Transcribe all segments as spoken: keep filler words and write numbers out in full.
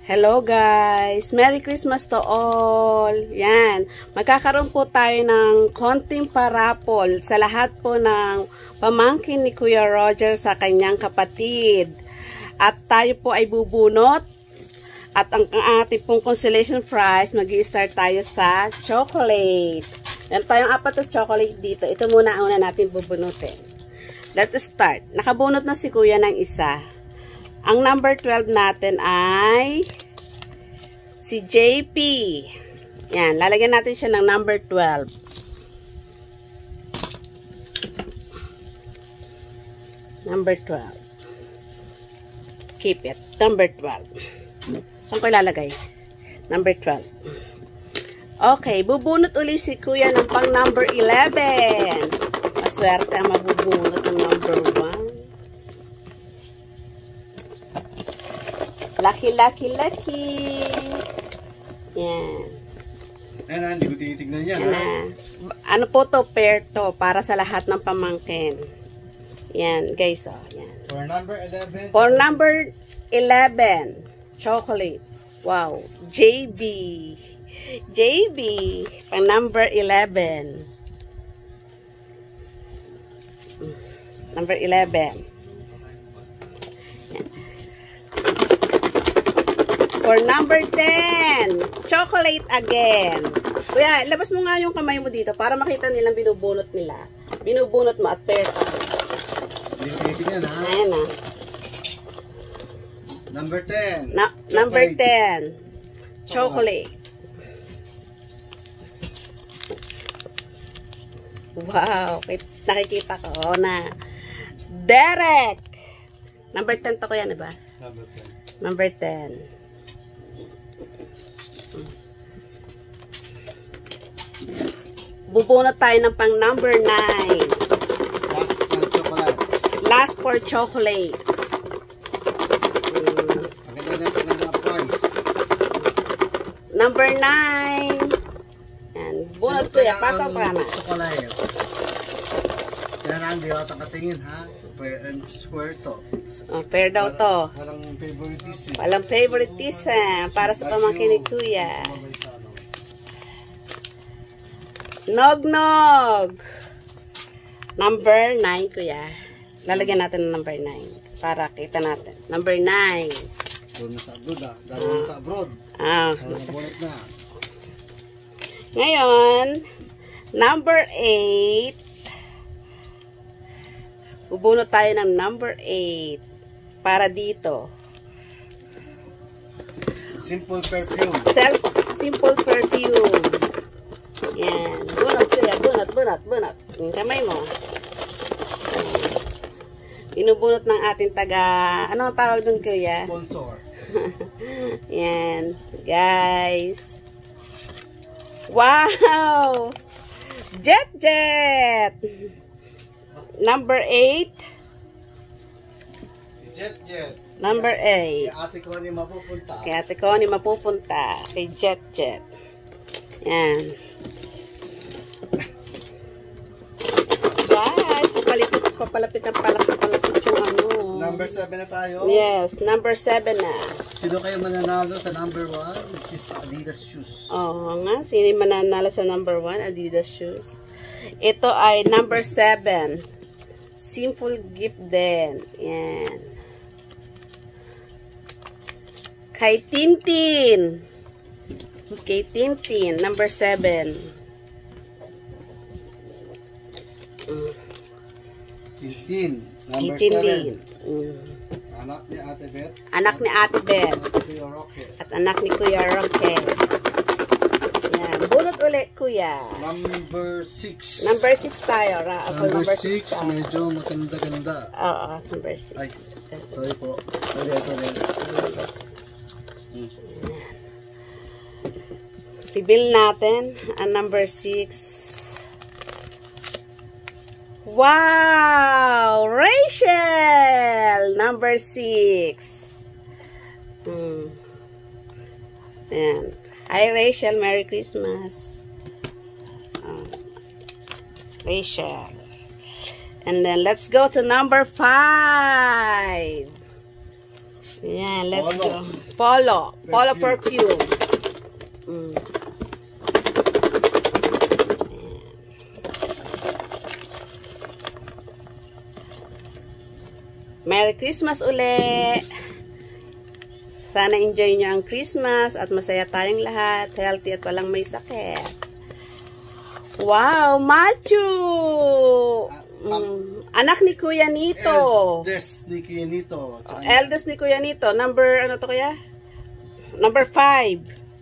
Hello guys! Merry Christmas to all! Yan, magkakaroon po tayo ng konting parapol sa lahat po ng pamangkin ni Kuya Roger sa kanyang kapatid. At tayo po ay bubunot. At ang, ang ating pong consolation prize, mag-i-start tayo sa chocolate. Yan tayong apat na chocolate dito. Ito muna ang una natin bubunutin. Let's start. Nakabunot na si Kuya ng isa. Ang number twelve natin ay si J P. Yan, lalagyan natin siya ng number twelve. Number twelve. Keep it. Number twelve. Saan ko ilalagay? Number twelve. Okay, bubunot uli si Kuya ng pang number eleven. Maswerte ang mabubunot ng number one. Lucky, lucky, lucky. Yan. Ayan na, hindi ko tinitignan yan. Yan na. Ano po to? Pair to. Para sa lahat ng pamangkin. Yan, guys. Oh, yan. For number eleven. For number eleven. Chocolate. Wow. J B. J B. Pang number eleven. Number eleven. For number ten, chocolate again. Kuya, labas mo nga yung kamay mo dito para makita nilang binubunot nila. Binubunot mo at pair to. Hindi ko tinitignan ha. Ayan na. Number ten. Na number ten, chocolate. Wow, nakikita ko na. Derek. Number ten to, kuya, diba? Number ten. Number ten. Bubunot tayo ng pang number nine. Last ng chocolates. Last for chocolates. Hmm. Maganda na ito ng price. Number nine. Yan. Bunot ko yan. Pasok pa na. Chocolate. Kaya na, hindi ako nakatingin ha. Fair and square to. Oh, pair daw to. Walang favoritism. Walang favoritism. Para sa pamangkin ni Kuya. Nog-nog. Number nine, Kuya. Lalagyan natin ng number nine. Para kita natin. Number nine. Doon na sa abroad ah. Dalo na sa abroad. Ah. Nabunot na. Ngayon, number eight. Bubunot tayo ng number eight. Para dito. Simple perfume. Self simple perfume. Yan. Bunot, Kuya. Bunot, bunot, bunot. Yung kamay mo. Yan. Binubunot ng ating taga, ano ang tawag dun, Kuya? Sponsor. Yan. Guys. Wow! Jet Jet! Number eight. Si Jet Jet. Number eight. Kaya ate ko ni mapupunta. Kay ate ko ni mapupunta. Kay Jet Jet. Yan. Guys, papalapit, papalapit ng palapit, palapit yung ano. Number seven na tayo. Yes, number seven na. Sino kayo mananalo sa number one? Which is Adidas shoes. Oo nga, sino yung mananalo sa number one? Adidas shoes. Ito ay number seven. Simple gift din. Yan. Kay Tintin. Kay Tintin, number seven. Mm. Tintin. Number Tintin seven. din. Mm. Anak ni Ate Beth. Anak ni Ate Beth. Anak ni Kuya Rocket. At anak ni Kuya Rocket. Yan. Bunot ulit, Kuya. Number six. Number six tayo. Ra Number, number six, tayo. medyo maganda-ganda. Oo, number six. Ay, sorry po. Sorry, ito rin. Number six. Hmm. Bibil natin ang number six. Wow! Rachel! Number six. Hmm. Ayan. Hi, Rachel. Merry Christmas. Oh. Rachel. And then, let's go to number five. Yan, let's Polo. go. Polo. Polo perfume. Mm. Merry Christmas uli! Sana enjoy nyo ang Christmas at masaya tayong lahat. Healthy at walang may sakit. Wow! Machu! Mm, anak ni Kuya Nito. Eldest ni Kuya Nito. Oh, eldest ni Kuya Nito. Number, ano to kuya? Number five.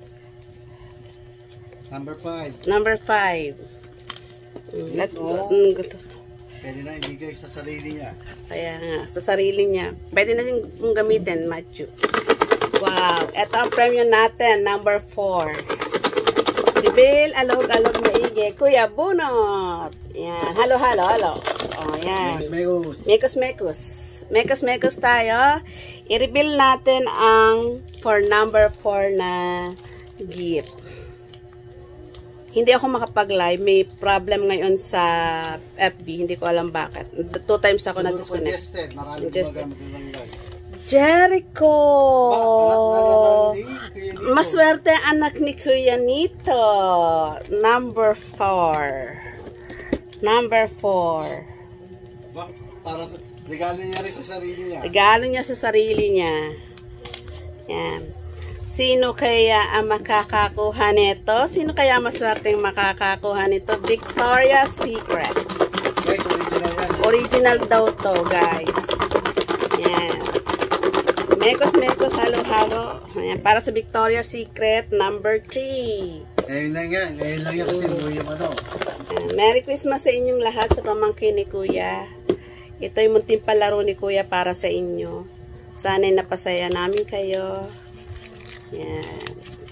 Number five. Number five. Mm, let's go. Oh. Mm, gusto. Pwede na ibigay sa sarili niya. Kaya nga, sa sarili niya. Pwede na din mong gamitin, Machu. Wow. Ito ang premium natin. Number four. Reveal, alog-alog maigi. Kuya Bunot. Yan. Halo, halo, halo. O, oh, yan. Megos, megos. Mekos, mekos. Mekos, mekos tayo. I-reveal natin ang for number four na gift. Hindi ako makapag-live. May problem ngayon sa F B. Hindi ko alam bakit. Two times ako Siguro na-disconnect. congested. Marami Congested. gumagamit ng live. Jericho! Ba, anak na naman ni Kuya Nito. Maswerte ang anak ni Kuya Nito. Number four. Number four. Ba, para sa, regalo niya rin sa sarili niya. Regalo niya sa sarili niya. Yan. Sino kaya ang makakakuha nito? Sino kaya maswerteng makakakuha nito? Victoria's Secret. Guys, original yan. Original daw to, guys. Yan. Mekos, mekos, halo-halo. Yan. Para sa Victoria's Secret, number three. Ngayon lang yan. Ngayon lang yan kasi buhay yung ano. Yan. Merry Christmas sa inyong lahat sa pamangkin ni Kuya. Ito yung munting palaro ni Kuya para sa inyo. Sana'y napasaya namin kayo. Yan.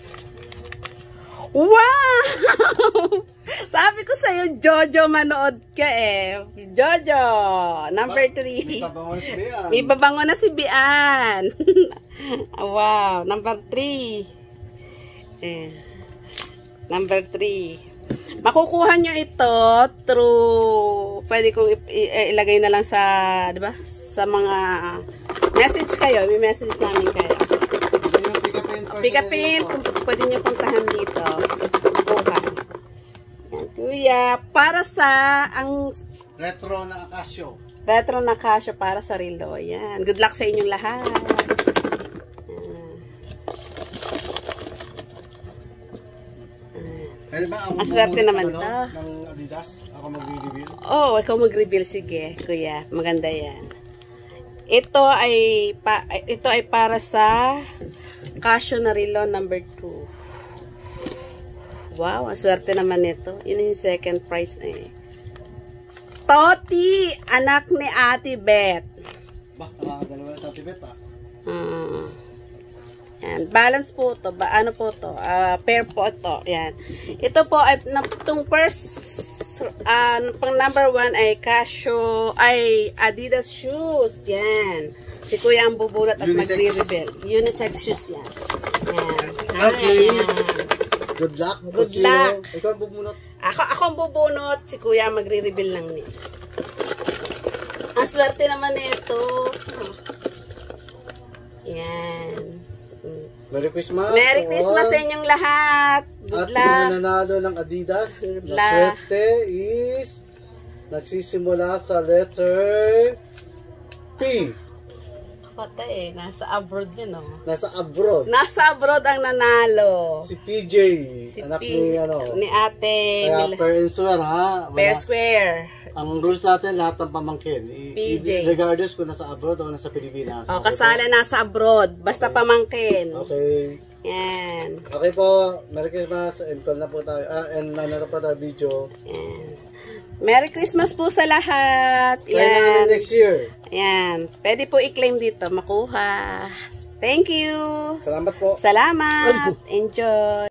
Wow! Sabi ko sa'yo, Jojo, manood ka eh. Jojo, number three. May pabango na si Bian. May babango na si Bian. Wow, number three. Eh. Number three. Makukuha nyo ito through, pwede kong ilagay na lang sa, di ba? Sa mga message kayo. May message namin kayo. Pick up in, kung pwede nyo puntahan dito. Bukan. Yan, Kuya. Para sa ang Retro na Casio. retro na Casio para sa relo. Yan. Good luck sa inyong lahat. Pwede ba ang Aswerte naman ano, to. ng Adidas? Ako mag-reveal. Oh, ikaw mag-reveal. Sige, Kuya. Maganda yan. Ito ay pa, ito ay para sa Casio na relo number two. Wow, ang swerte naman nito. Yun yung second prize na eh. Toti, anak ni Ate Beth. Ba, nakakadalawa sa Tibet ah. Uh, yan. Balance po to. Ba, ano po to? Uh, pair po to. Yan. Ito po ay na, itong first uh, pang number one ay Casio ay Adidas shoes. Yan. Si Kuya ang bubulat at magre-reveal. Unisex shoes yan. Yan. Okay. Ayan. Good luck. Good Kasi luck. Ikaw ang bubunot. Ako, ako ang bubunot. Si Kuya ang magre-reveal lang niya. Ang swerte naman nito. Yan. Merry Christmas. Merry Christmas sa inyong lahat. Good At luck. yung nanalo ng Adidas, Good na luck. swerte is nagsisimula sa letter P. Patay eh. Nasa abroad yun oh. Nasa abroad. Nasa abroad ang nanalo. Si P J, Si anak P, ni ano. ni ate. Kaya Mil- per and swear ha. Wala- Fair Square. Ang rules natin, lahat ng pamangkin. I- P J. i- regardless kung nasa abroad o nasa Pilipinas. O, Okay kasala nasa abroad. Basta Okay. pamangkin. po? Okay. Yan. Okay po. Merry Christmas. And call na po tayo. Ah, and nanalo pa tayo video. Yan. Merry Christmas po sa lahat. Try namin Yan. next year. Yan. Pwede po i-claim dito. Makuha. Thank you. Salamat po. Salamat. Enjoy.